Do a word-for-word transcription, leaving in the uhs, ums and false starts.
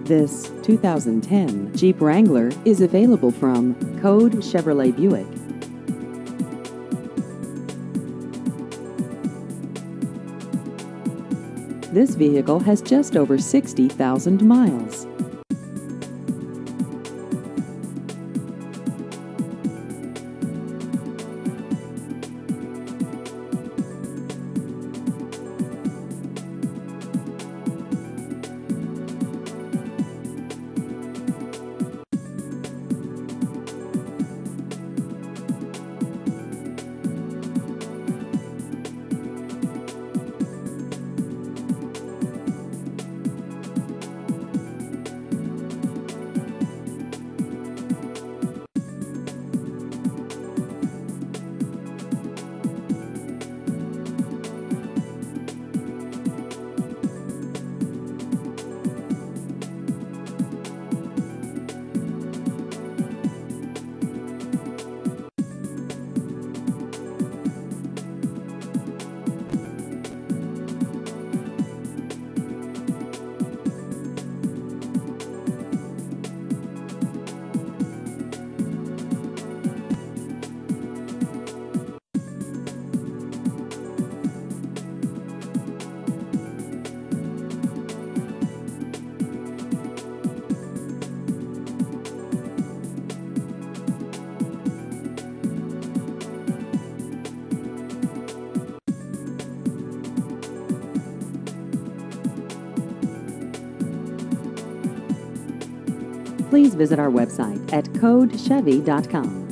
This two thousand ten Jeep Wrangler is available from Coad Chevrolet Buick. This vehicle has just over sixty thousand miles. Please visit our website at coad chevy dot com.